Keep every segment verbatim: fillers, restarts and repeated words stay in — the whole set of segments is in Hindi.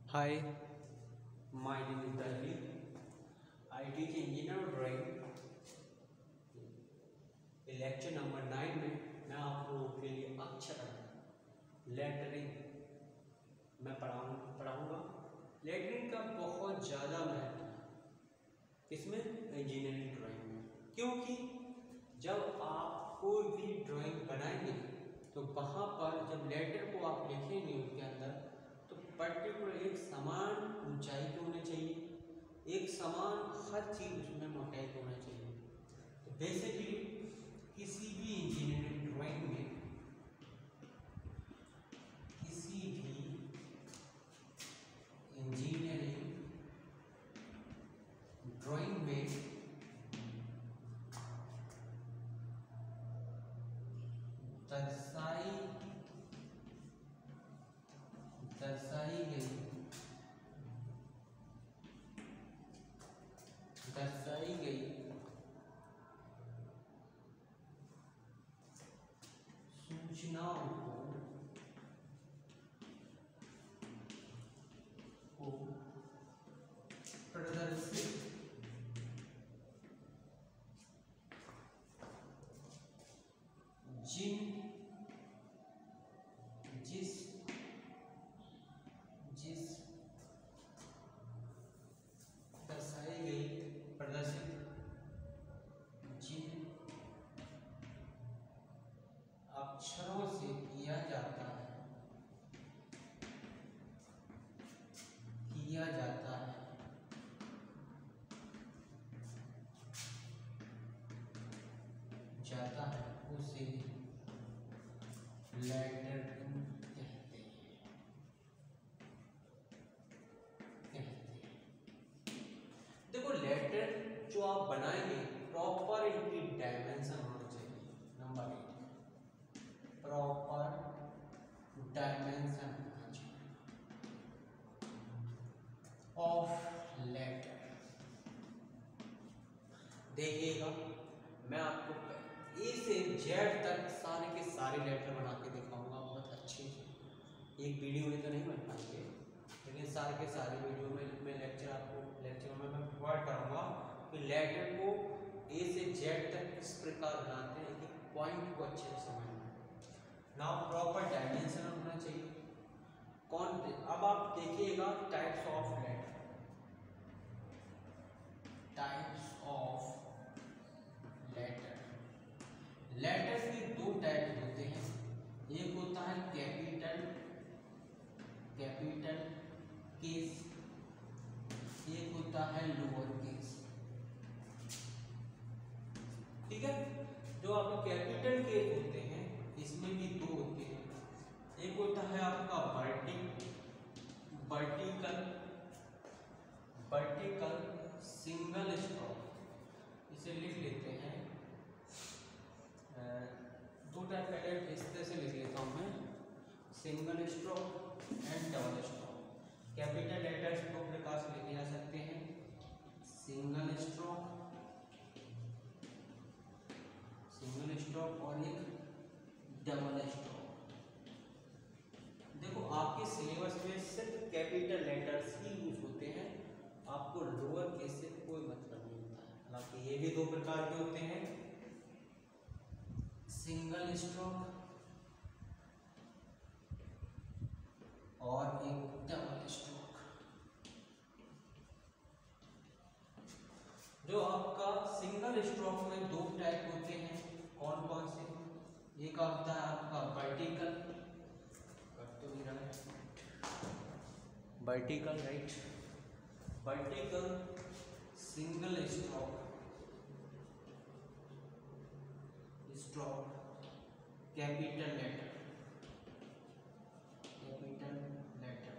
Hi, my name is Dalvi. I teach engineer drawing lecture number nine में मैं आप लोगों के लिए अक्षर लेटरिंग मैं पढ़ाऊँ पढ़ाऊँगा। लेटरिंग का बहुत ज़्यादा महत्व है इसमें इंजीनियरिंग ड्राइंग में, क्योंकि जब आप कोई भी ड्राइंग बनाएंगे तो वहाँ पर जब लेटर को आप लिखेंगे उसके अंदर तो पर्टिकुलर एक समान ऊंचाई के होने चाहिए, एक समान हर चीज़ उसमें मोटाई के होना चाहिए। तो बेसिकली किसी भी इंजीनियरिंग ड्राइंग में किसी भी इंजीनियरिंग ड्राइंग में दर्शाई दर्शाई गई दर्शाई गई सूचनाओं को को प्रदर्शित जिन जिस जिस दर्शाई गई प्रदर्शित जिन अक्षरों से किया जाता है किया जाता है जाता है उसे लेटरिंग कहते हैं कहते हैं देखो, लेटर जो आप बनाएंगे प्रॉपर इनकी डायमेंशन होना चाहिए। नंबर एक, प्रॉपर डायमेंशन होना चाहिए ऑफ लेटर। देखिएगा, मैं आपको ए से जेड तक सारे के सारे लेटर बना के दिखाऊंगा बहुत अच्छे से। एक वीडियो में तो नहीं बन पाएंगे, लेकिन सारे के सारे वीडियो में मैं लेक्चर आपको लेक्चर में मैं प्रोवाइड करूँगा कि लेटर को ए से जेड तक किस प्रकार बनाते हैं, एक पॉइंट को अच्छे से समझना। नाउ प्रॉपर डायमेंशन होना चाहिए। कौन अब आप देखिएगा types of letter types of letter letters के दो टाइप होते हैं। एक होता है कैपिटल कैपिटल केस, एक होता है लोअर केस। ठीक है, जो आपके कैपिटल केस होते हैं इसमें भी दो होते हैं। एक होता है आपका वर्टि वर्टिकल वर्टिकल सिंगल स्ट्रोक, इसे लिख लेते हैं दो टाइप पहले इस तरह से लिख लेता हूं मैं, single stroke and double stroke. Capital letters दो प्रकार से लिखे जा सकते हैं, सिंगल स्ट्रोक सिंगल स्ट्रोक और एक डबल स्ट्रोक। देखो, आपके सिलेबस में सिर्फ कैपिटल लेटर्स ही यूज होते हैं, आपको लोअर केस से कोई मतलब नहीं होता है। हालांकि ये भी दो प्रकार के होते हैं, सिंगल स्ट्रोक और एक डबल स्ट्रोक। जो आपका सिंगल स्ट्रोक में दो टाइप होते हैं, कौन कौन से? एक होता है आपका वर्टिकल तो भी रहा vertical right vertical single stroke stroke capital letter capital letter.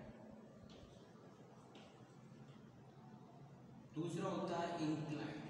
दूसरा होता है इंक्लाइंड।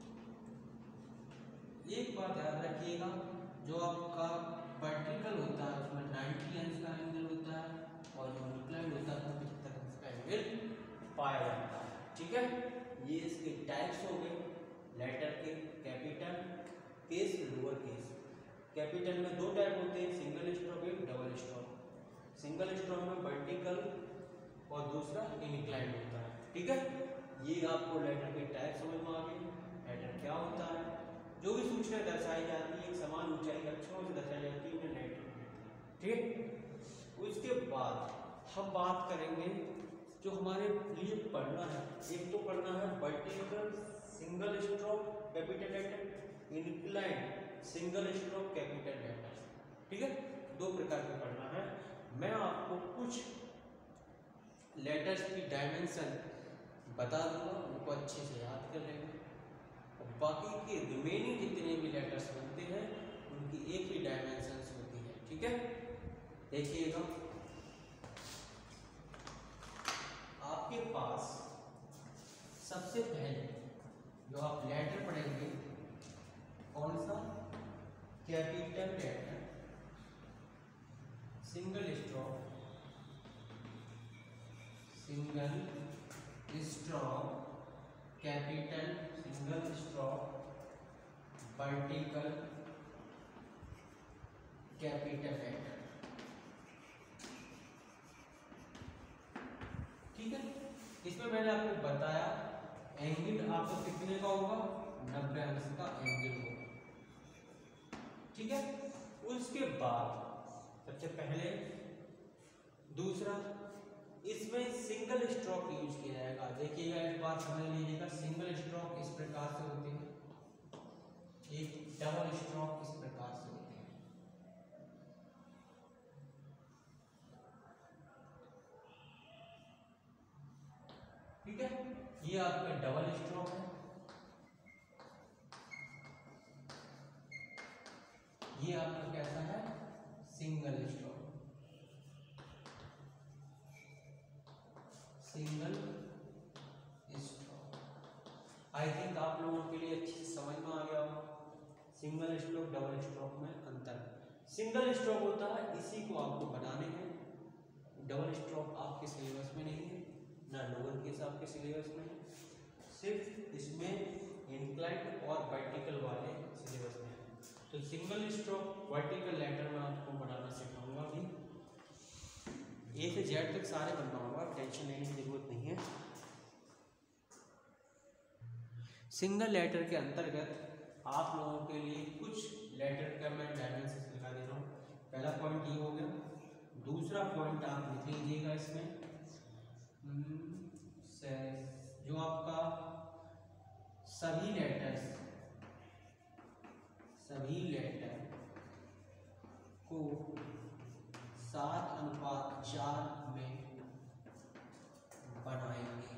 एक बात याद रखिएगा, जो आपका वर्टिकल होता है उसमें नाइंटी अंश का एंगल होता है और जो इंक्लाइंड होता है उसमें पचहत्तर अंश का एंगल पाया जाता है। ठीक है, ये इसके टाइप्स हो गए लेटर के, capital case lower case. Capital में दो टाइप होते हैं, single stroke and double stroke. Single stroke में वर्टिकल और दूसरा इंक्लाइंड होता है। ठीक है, ये आपको लेटर के टाइप समझ में आ गए। लेटर क्या होता है, जो भी सूचना दर्शाई जाती है एक समान ऊंचाई के अक्षरों से दर्शाई जाती है, उन्हें लेटर कहते हैं। ठीक है, उसके बाद हम बात करेंगे जो हमारे लिए पढ़ना है। एक तो पढ़ना है vertical single stroke capital letter, inclined single stroke capital letter. ठीक है, दो प्रकार का पढ़ना है। मैं आपको कुछ लेटर्स की डायमेंशन बता दूंगा, उनको अच्छे से याद कर लेंगे, और बाकी के रिमेनिंग जितने भी लेटर्स बनते हैं उनकी एक ही डायमेंशन होती है। ठीक है, देखिएगा आपके पास सबसे पहले जो आप लेटर पढ़ेंगे कौन सा, capital letter single stroke, single stroke capital single stroke vertical capital letter. ठीक है, इसमें मैंने आपको बताया एंगल आपको कितने का होगा, नब्बे अंश का एंगल होगा। ठीक है, उसके बाद सबसे पहले दूसरा, इसमें सिंगल स्ट्रोक यूज किया जाएगा। देखिएगा एक बात समझ लीजिएगा, सिंगल स्ट्रोक इस प्रकार से होते हैं, एक डबल स्ट्रोक इस प्रकार से होते हैं। ठीक है, ये आपका डबल स्ट्रोक है, ये आपका कैसा है, single stroke, single stroke. I think आप लोगों के लिए अच्छी समझ में आ गया होगा सिंगल स्ट्रोक डबल स्ट्रोक में अंतर। सिंगल स्ट्रोक होता है, इसी को आपको बनाने हैं। डबल स्ट्रोक आपके सिलेबस में नहीं है, ना लोअर केस आपके सिलेबस में है, सिर्फ इसमें इंक्लाइंड और वर्टिकल वाले सिलेबस में है। तो सिंगल स्ट्रोक वर्टिकल लेटर में आपको बनाना सिखाऊंगा अभी, ए से जेड तक सारे बनवाऊंगा, टेंशन लेने की जरूरत नहीं है। सिंगल लेटर के अंतर्गत आप लोगों के लिए कुछ लेटर का मैं डायमेंशन दिखा दे रहा हूँ। पहला पॉइंट ये हो गया, दूसरा पॉइंट आप लिख लीजिएगा इसमें, जो आपका सभी लेटर्स सभी लेटर को सात अनुपात चार में बनाएंगे,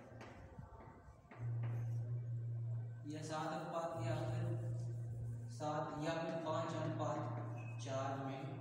या सात अनुपात या फिर सात या फिर पांच अनुपात चार में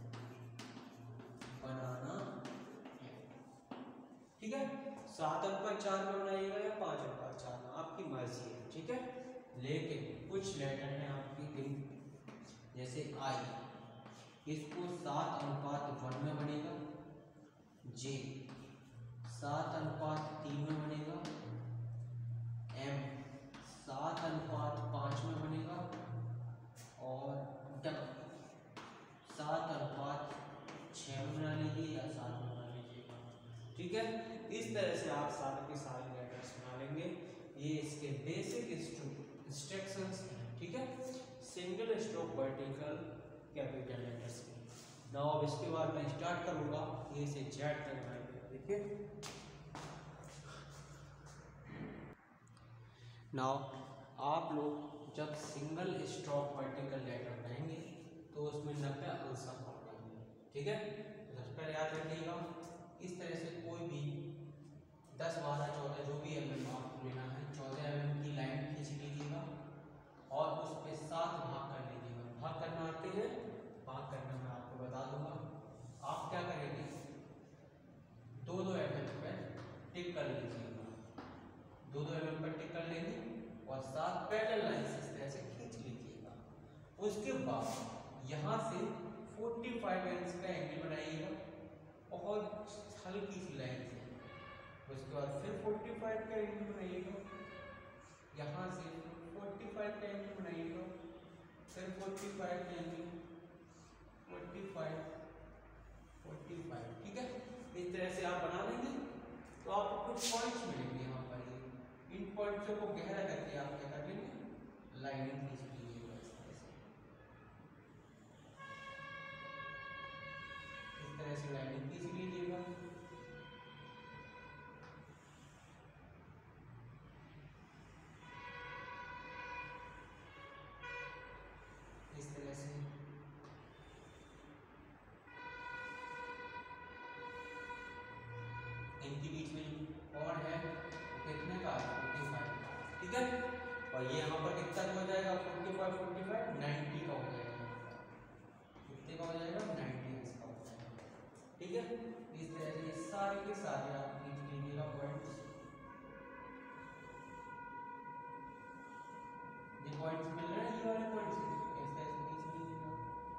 बनाना है। ठीक है, सात अनुपात चार में बनाइएगा या पांच अनुपात चार में, आपकी मर्जी है। ठीक है, लेकिन कुछ लेटर हैं आपकी दिन जैसे आई, इसको सात अनुपात वन में बनेगा, जे सात अनुपात तीन में बनेगा, एम सात अनुपात पाँच में बनेगा, और डबल सात अनुपात छः में बना लीजिए या सात में बना लीजिएगा। ठीक है, इस तरह से आप सारे के सारे लेटर्स बना लेंगे। ये इसके बेसिक इंस्ट्रक्शंस हैं। ठीक है, single stroke vertical capital letters की। नाउ अब इसके बाद मैं स्टार्ट करूंगा ए से जेड तक बनाएंगे। देखिए नाउ आप लोग जब सिंगल स्ट्रोक वर्टिकल लेटर बनाएंगे तो उसमें नब्बे अंश का पार्ट आएंगे। ठीक है, सबसे पहले याद रखिएगा, इस तरह से कोई भी दस बारह चौदह जो भी एम एम आपको लेना है, चौदह एम एम की लाइन खींच लीजिएगा और उस पर सात भाग कर लीजिएगा। भाग करना आते हैं, भाग करना मैं आपको बता दूंगा। आप क्या करेंगे, दो दो एम एम पर टिक कर लीजिएगा, दो दो एम एम पर टिक कर लेंगे और सात पैरेलल लाइंस इस तरह से खींच लीजिएगा। उसके बाद यहाँ से पैंतालीस इंच का एंगल बनाइएगा, बहुत हल्की सी लाइन से। उसके बाद फिर पैंतालीस का एंगल बनाइएगा, यहाँ से पैंतालीस का एंगल बनाइएगा, फिर पैंतालीस का एंगल, पैंतालीस पैंतालीस। ठीक है, इस तरह से आप बना लेंगे तो आपको कुछ पॉइंट्स मिलेंगे यहाँ पर। ये इन पॉइंट्सों को गहरा करके आप क्या कर लेंगे, लाइनिंग खींच लीजिएगा इस तरह से। इस तरह से लाइनिंग खींच लीजिएगा। इस तरह से इनके बीच में और है कितने का, फोर्टी फाइव, ठीक है। और ये यहाँ पर कितना हो जाएगा, forty five forty five ninety का हो जाएगा। कितने का हो जाएगा, नाइन्टी इसका हो जाएगा, ठीक है। इस तरह से सारे के सारे आप खींच लीजिएगा पॉइंट्स। ये पॉइंट्स मिल रहे हैं, ये वाले पॉइंट्स इस तरह से खींच लीजिएगा।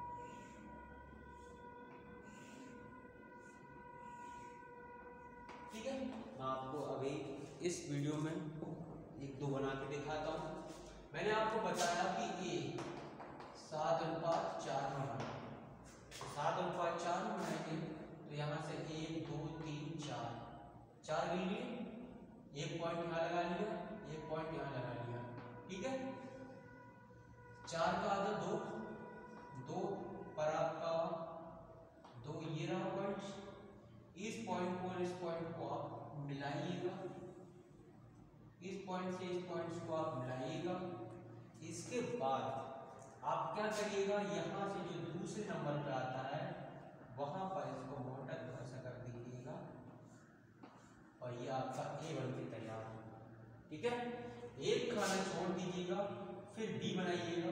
ठीक है, मैं आपको अभी इस वीडियो में एक दो बना के दिखाता हूँ। मैंने आपको बताया कि ए सात अनुपात चार में बना, सात अनुपात चार में बनाएंगे तो यहाँ से एक दो तीन चार, चार गिन लिए, एक पॉइंट यहाँ लगा लिया, एक पॉइंट यहाँ लगा लिया, ठीक है। चार का आधा दो, दो पर आपका दो ये रहा पॉइंट। इस पॉइंट को और इस पॉइंट को आप मिलाइएगा, इस पॉइंट से इस पॉइंट को आप मिलाइएगा। इसके बाद आप क्या करिएगा, यहाँ से जो दूसरे नंबर पे आता है वहां पर इसको मोटा थोड़ा सा कर दीजिएगा और ये आपका ए बन के तैयार होगा, ठीक है। एक खाना छोड़ दीजिएगा, फिर बी बनाइएगा।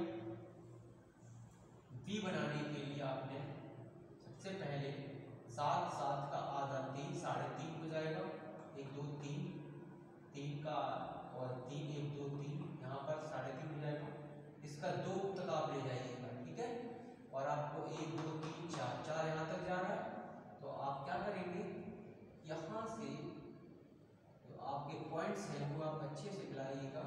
बी बनाने के लिए आपने सबसे पहले सात सात का आधा तीन, साढ़े तीन हो जाएगा, एक दो तीन, तीन का और तीन एक दो तीन, यहाँ पर साढ़े तीन हो जाएगा। इसका दो तक आप ले जाइएगा, ठीक है। और आपको एक दो तीन चार, चार यहाँ तक जा रहा है तो आप क्या करेंगे, यहाँ से जो आपके पॉइंट्स हैं वो आप अच्छे से मिलाइएगा,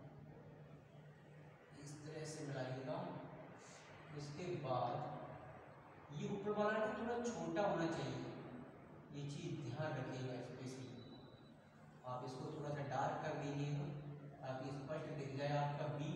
इस तरह से मिलाइएगा। उसके बाद ये ऊपर वाला ना थोड़ा छोटा होना चाहिए, ये चीज ध्यान रखिएगा स्पेशली। आप इसको थोड़ा सा डार्क कर दीजिएगा ताकि स्पष्ट दिख जाए आपका बी,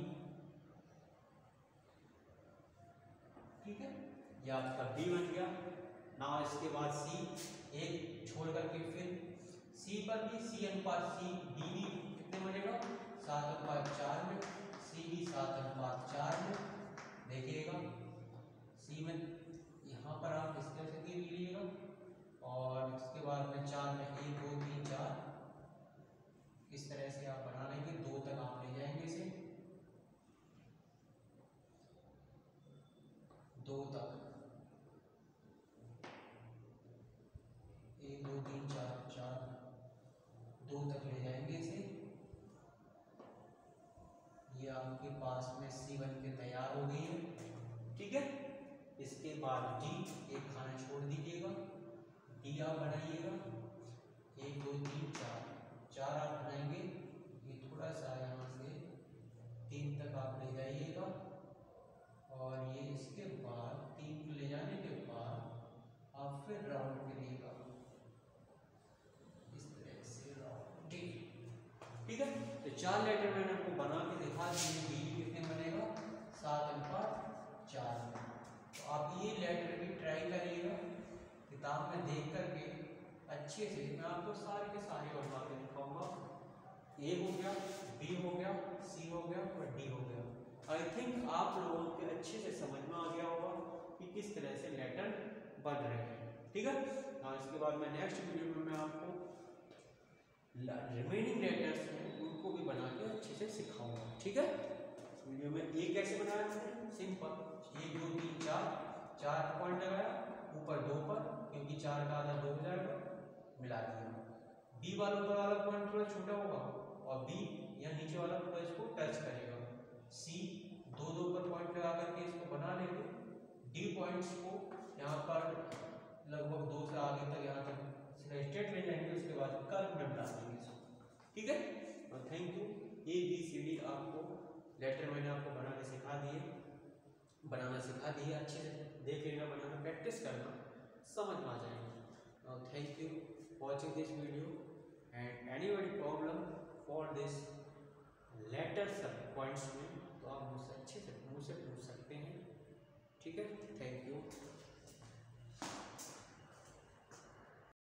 ठीक है। ये आपका बी बन गया ना। इसके बाद सी, एक छोड़ करके फिर सी पर भी सी अनुपात सी, बी भी कितने बनेगा, सात अनुपात चार में, सी भी सात अनुपात चार में। देखिएगा सी में यहाँ पर आप इस तरह से गिन लीजिएगा और इसके बाद में चार में एक दो तीन चार, इस तरह से आप बना लेंगे। दो तक आप ले जाएंगे इसे, दो तक, एक दो तीन चार, चार दो तक ले जाएंगे इसे। ये आपके पास में सी बन के तैयार हो गई है, ठीक है। इसके बाद डी, एक खाना छोड़ दीजिएगा, डी आप बनाइएगा। एक दो तीन चार, चार आप बनाएंगे, ये थोड़ा सा यहाँ से तीन तक आप ले जाइएगा और ये इसके बाद तीन को ले जाने के बाद आप फिर राउंड करिएगा इस तरह से राउंड, ठीक है। तो चार लेटर मैंने आपको बना के दिखा दिए। बी कितने बनेगा, सात अनुपात चार में। तो आप ये लेटर भी ट्राई करिएगा, किताब में देख करके अच्छे से। मैं आपको सारे के सारे बनवा के दिखाऊंगा। ए हो गया, बी हो गया, सी हो गया और डी हो गया। आई थिंक आप लोगों के अच्छे से समझ में आ गया होगा कि किस तरह से लेटर बन रहे हैं, ठीक है। हाँ, इसके बाद मैं नेक्स्ट वीडियो में मैं आपको रिमेनिंग लेटर्स हैं उनको भी बना के अच्छे से सिखाऊंगा, ठीक है। इस वीडियो में ए कैसे बनाया मैंने, सिंपल, एक दो तीन चार, चार पॉइंट लगाया ऊपर दो पर, क्योंकि चार का आधा दो हो जाएगा, मिला दिया। बी वाला ऊपर वाला पॉइंट थोड़ा छोटा होगा और बी या नीचे वाला पूरा इसको टच करेगा। सी दो दो पर पॉइंट लगा करके इसको बना लेंगे। डी पॉइंट्स को यहाँ पर लगभग दो से आगे तक यहाँ तक स्ट्रेट ले जाएंगे, उसके बाद कर्व में बना देंगे इसको, ठीक है। और thank you. A B C D आपको लेटर मैंने आपको बनाने सिखा दिए, बनाना सिखा दिए। अच्छे से देख लेना, बनाना प्रैक्टिस करना, समझ में आ जाएगा। Thank you watching this video and anybody problem for this letters points में तो आप मुझसे अच्छे से मुझसे पूछ सकते हैं। ठीक है, थैंक यू।